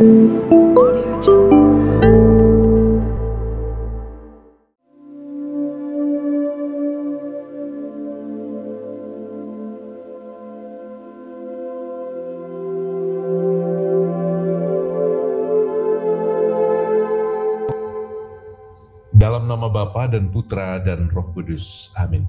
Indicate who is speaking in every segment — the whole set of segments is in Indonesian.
Speaker 1: Dalam nama Bapa dan Putra dan Roh Kudus. Amin.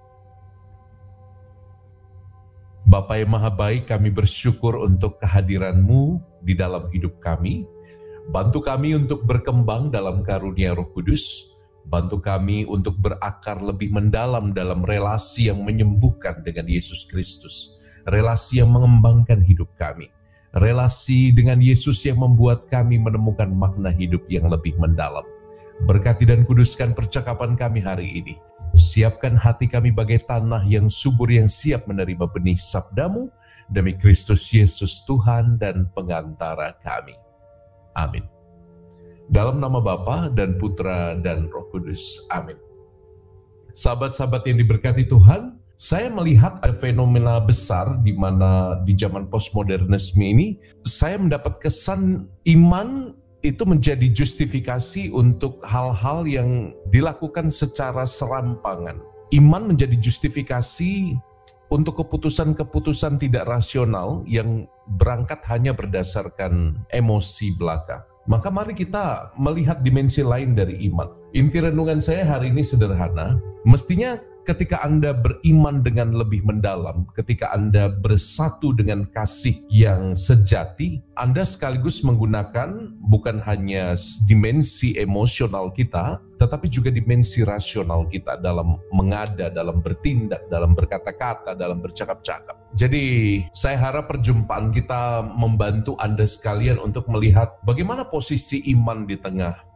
Speaker 1: Bapa yang Maha Baik, kami bersyukur untuk kehadiran-Mu di dalam hidup kami. Bantu kami untuk berkembang dalam karunia Roh Kudus. Bantu kami untuk berakar lebih mendalam dalam relasi yang menyembuhkan dengan Yesus Kristus. Relasi yang mengembangkan hidup kami. Relasi dengan Yesus yang membuat kami menemukan makna hidup yang lebih mendalam. Berkati dan kuduskan percakapan kami hari ini. Siapkan hati kami bagai tanah yang subur yang siap menerima benih sabda-Mu demi Kristus Yesus Tuhan dan pengantara kami. Amin. Dalam nama Bapa dan Putra dan Roh Kudus. Amin. Sahabat-sahabat yang diberkati Tuhan, saya melihat ada fenomena besar di mana di zaman postmodernisme ini, saya mendapat kesan iman itu menjadi justifikasi untuk hal-hal yang dilakukan secara serampangan. Iman menjadi justifikasi untuk keputusan-keputusan tidak rasional yang berangkat hanya berdasarkan emosi belaka. Maka mari kita melihat dimensi lain dari iman. Inti renungan saya hari ini sederhana. Mestinya ketika Anda beriman dengan lebih mendalam, ketika Anda bersatu dengan kasih yang sejati, Anda sekaligus menggunakan bukan hanya dimensi emosional kita, tetapi juga dimensi rasional kita dalam mengada, dalam bertindak, dalam berkata-kata, dalam bercakap-cakap. Jadi saya harap perjumpaan kita membantu Anda sekalian untuk melihat bagaimana posisi iman di tengah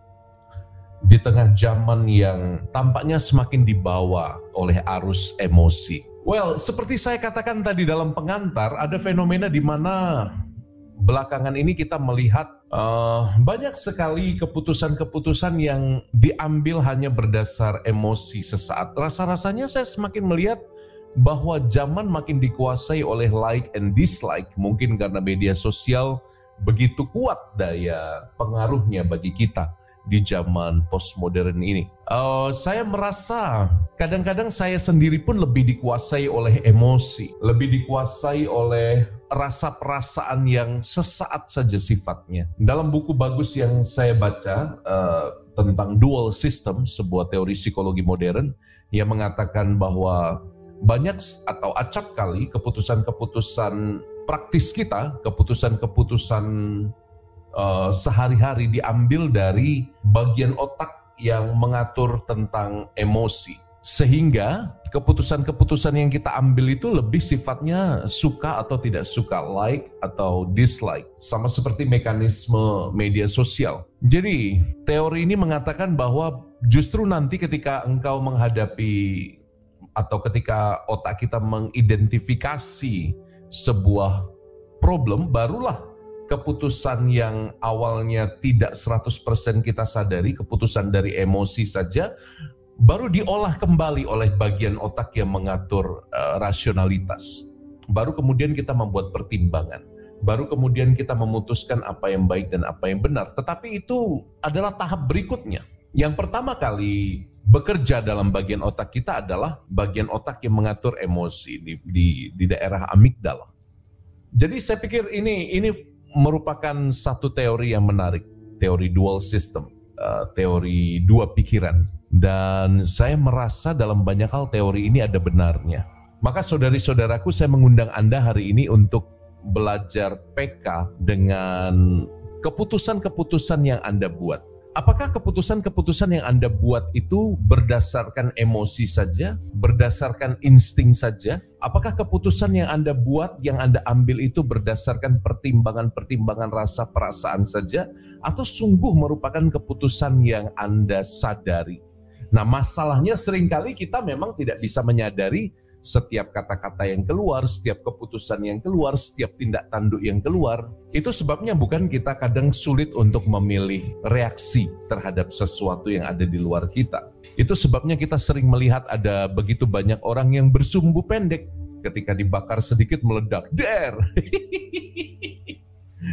Speaker 1: zaman yang tampaknya semakin dibawa oleh arus emosi. Well, seperti saya katakan tadi dalam pengantar, ada fenomena di mana belakangan ini kita melihat banyak sekali keputusan-keputusan yang diambil hanya berdasar emosi sesaat. Rasa-rasanya saya semakin melihat bahwa zaman makin dikuasai oleh like and dislike, mungkin karena media sosial begitu kuat daya pengaruhnya bagi kita di zaman postmodern ini. Saya merasa kadang-kadang saya sendiri pun lebih dikuasai oleh emosi, lebih dikuasai oleh rasa perasaan yang sesaat saja sifatnya. Dalam buku bagus yang saya baca tentang dual system, sebuah teori psikologi modern yang mengatakan bahwa banyak atau acap kali keputusan-keputusan praktis kita, keputusan-keputusan sehari-hari diambil dari bagian otak yang mengatur tentang emosi. Sehingga keputusan-keputusan yang kita ambil itu lebih sifatnya suka atau tidak suka, like atau dislike. Sama seperti mekanisme media sosial. Jadi teori ini mengatakan bahwa justru nanti ketika engkau menghadapi atau ketika otak kita mengidentifikasi sebuah problem, barulah keputusan yang awalnya tidak 100% kita sadari, keputusan dari emosi saja, baru diolah kembali oleh bagian otak yang mengatur rasionalitas. Baru kemudian kita membuat pertimbangan. Baru kemudian kita memutuskan apa yang baik dan apa yang benar. Tetapi itu adalah tahap berikutnya. Yang pertama kali bekerja dalam bagian otak kita adalah bagian otak yang mengatur emosi di daerah amigdala. Jadi saya pikir ini merupakan satu teori yang menarik, teori dual system, teori dua pikiran. Dan saya merasa dalam banyak hal teori ini ada benarnya. Maka saudari-saudaraku, saya mengundang Anda hari ini untuk belajar PK dengan keputusan-keputusan yang Anda buat. Apakah keputusan-keputusan yang Anda buat itu berdasarkan emosi saja, berdasarkan insting saja? Apakah keputusan yang Anda buat, yang Anda ambil itu berdasarkan pertimbangan-pertimbangan rasa perasaan saja? Atau sungguh merupakan keputusan yang Anda sadari? Nah, masalahnya seringkali kita memang tidak bisa menyadari setiap kata-kata yang keluar, setiap keputusan yang keluar, setiap tindak tanduk yang keluar. Itu sebabnya bukan kita kadang sulit untuk memilih reaksi terhadap sesuatu yang ada di luar kita. Itu sebabnya kita sering melihat ada begitu banyak orang yang bersumbu pendek. Ketika dibakar sedikit meledak, der.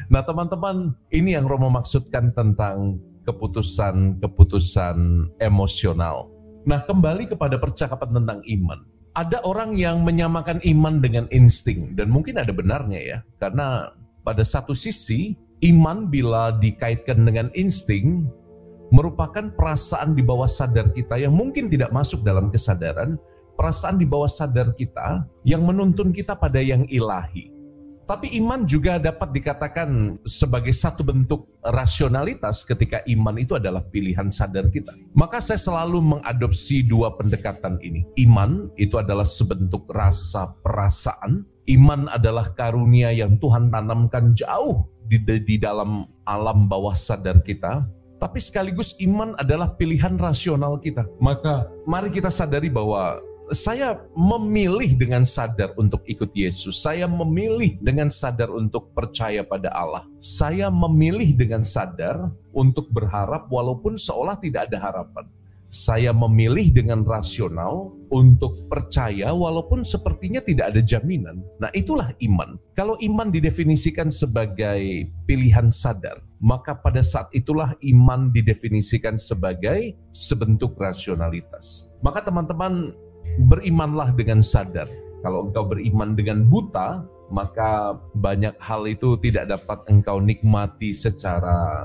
Speaker 1: Nah teman-teman, ini yang Romo maksudkan tentang keputusan-keputusan emosional. Nah kembali kepada percakapan tentang iman. Ada orang yang menyamakan iman dengan insting, dan mungkin ada benarnya ya. Karena pada satu sisi, iman bila dikaitkan dengan insting, merupakan perasaan di bawah sadar kita yang mungkin tidak masuk dalam kesadaran, perasaan di bawah sadar kita yang menuntun kita pada yang ilahi. Tapi iman juga dapat dikatakan sebagai satu bentuk rasionalitas ketika iman itu adalah pilihan sadar kita. Maka saya selalu mengadopsi dua pendekatan ini. Iman itu adalah sebentuk rasa perasaan. Iman adalah karunia yang Tuhan tanamkan jauh di dalam alam bawah sadar kita. Tapi sekaligus iman adalah pilihan rasional kita. Maka mari kita sadari bahwa saya memilih dengan sadar untuk ikut Yesus. Saya memilih dengan sadar untuk percaya pada Allah. Saya memilih dengan sadar untuk berharap walaupun seolah tidak ada harapan. Saya memilih dengan rasional untuk percaya walaupun sepertinya tidak ada jaminan. Nah itulah iman. Kalau iman didefinisikan sebagai pilihan sadar, maka pada saat itulah iman didefinisikan sebagai sebentuk rasionalitas. Maka teman-teman, berimanlah dengan sadar. Kalau engkau beriman dengan buta, maka banyak hal itu tidak dapat engkau nikmati secara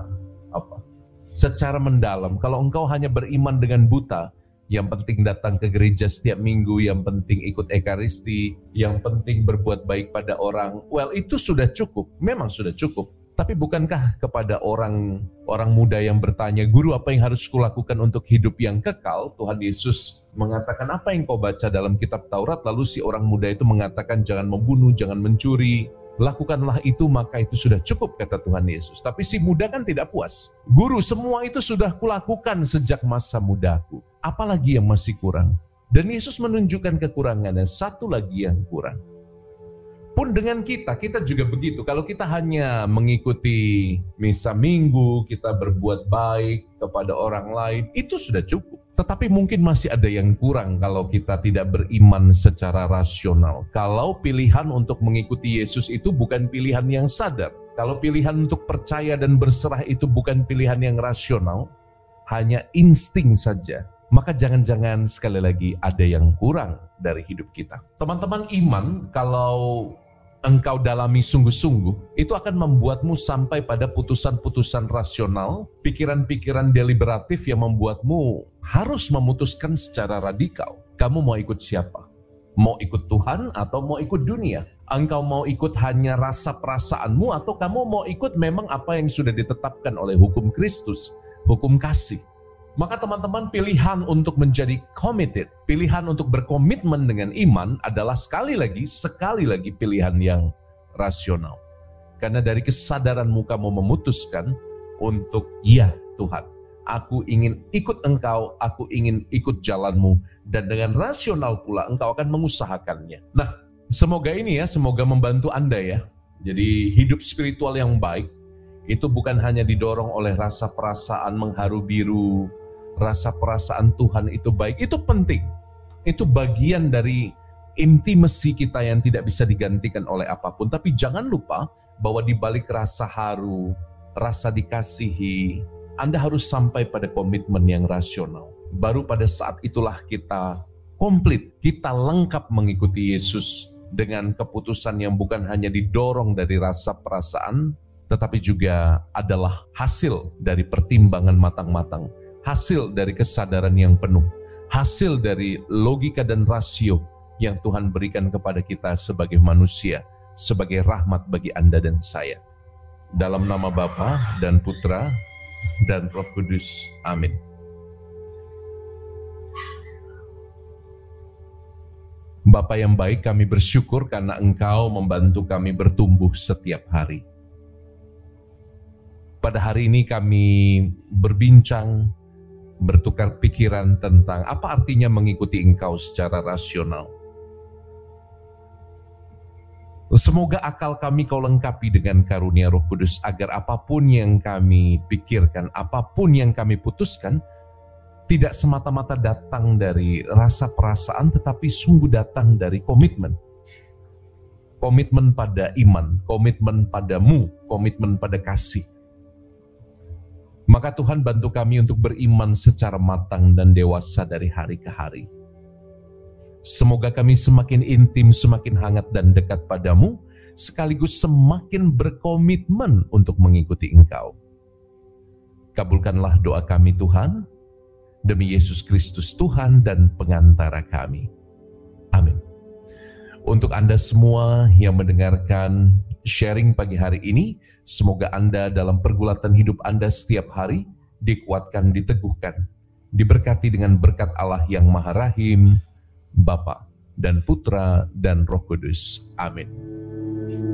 Speaker 1: secara mendalam. Kalau engkau hanya beriman dengan buta, yang penting datang ke gereja setiap minggu, yang penting ikut ekaristi, yang penting berbuat baik pada orang, well itu sudah cukup, memang sudah cukup. Tapi bukankah kepada orang muda yang bertanya, "Guru, apa yang harus kulakukan untuk hidup yang kekal?" Tuhan Yesus mengatakan, "Apa yang kau baca dalam kitab Taurat?" Lalu si orang muda itu mengatakan, "Jangan membunuh, jangan mencuri. Lakukanlah itu, maka itu sudah cukup," kata Tuhan Yesus. Tapi si muda kan tidak puas. "Guru, semua itu sudah kulakukan sejak masa mudaku. Apalagi yang masih kurang?" Dan Yesus menunjukkan kekurangannya, satu lagi yang kurang. Pun dengan kita juga begitu. Kalau kita hanya mengikuti misa minggu, kita berbuat baik kepada orang lain, itu sudah cukup. Tetapi mungkin masih ada yang kurang kalau kita tidak beriman secara rasional. Kalau pilihan untuk mengikuti Yesus itu bukan pilihan yang sadar. Kalau pilihan untuk percaya dan berserah itu bukan pilihan yang rasional, hanya insting saja, maka jangan-jangan sekali lagi ada yang kurang dari hidup kita. Teman-teman, iman kalau engkau dalami sungguh-sungguh, itu akan membuatmu sampai pada putusan-putusan rasional, pikiran-pikiran deliberatif yang membuatmu harus memutuskan secara radikal. Kamu mau ikut siapa? Mau ikut Tuhan atau mau ikut dunia? Engkau mau ikut hanya rasa perasaanmu atau kamu mau ikut memang apa yang sudah ditetapkan oleh hukum Kristus, hukum kasih? Maka teman-teman, pilihan untuk menjadi committed, pilihan untuk berkomitmen dengan iman adalah sekali lagi pilihan yang rasional. Karena dari kesadaranmu kamu memutuskan untuk, ya Tuhan, aku ingin ikut engkau, aku ingin ikut jalanmu, dan dengan rasional pula engkau akan mengusahakannya. Nah, semoga membantu Anda ya. Jadi hidup spiritual yang baik, itu bukan hanya didorong oleh rasa perasaan mengharu biru, rasa perasaan Tuhan itu baik, itu penting. Itu bagian dari intimasi kita yang tidak bisa digantikan oleh apapun. Tapi jangan lupa bahwa di balik rasa haru, rasa dikasihi, Anda harus sampai pada komitmen yang rasional. Baru pada saat itulah kita komplit, kita lengkap mengikuti Yesus dengan keputusan yang bukan hanya didorong dari rasa perasaan, tetapi juga adalah hasil dari pertimbangan matang-matang, hasil dari kesadaran yang penuh, hasil dari logika dan rasio yang Tuhan berikan kepada kita sebagai manusia, sebagai rahmat bagi Anda dan saya. Dalam nama Bapa dan Putra dan Roh Kudus. Amin. Bapa yang baik, kami bersyukur karena Engkau membantu kami bertumbuh setiap hari. Pada hari ini kami berbincang, bertukar pikiran tentang apa artinya mengikuti Engkau secara rasional. Semoga akal kami Kau lengkapi dengan karunia Roh Kudus, agar apapun yang kami pikirkan, apapun yang kami putuskan, tidak semata-mata datang dari rasa perasaan, tetapi sungguh datang dari komitmen. komitmen pada iman, komitmen padamu, komitmen pada kasih. Maka Tuhan bantu kami untuk beriman secara matang dan dewasa dari hari ke hari. Semoga kami semakin intim, semakin hangat dan dekat padamu, sekaligus semakin berkomitmen untuk mengikuti Engkau. Kabulkanlah doa kami Tuhan, demi Yesus Kristus Tuhan dan pengantara kami. Amin. Untuk Anda semua yang mendengarkan sharing pagi hari ini, semoga Anda dalam pergulatan hidup Anda setiap hari dikuatkan, diteguhkan, diberkati dengan berkat Allah yang Maha Rahim, Bapa dan Putra dan Roh Kudus. Amin.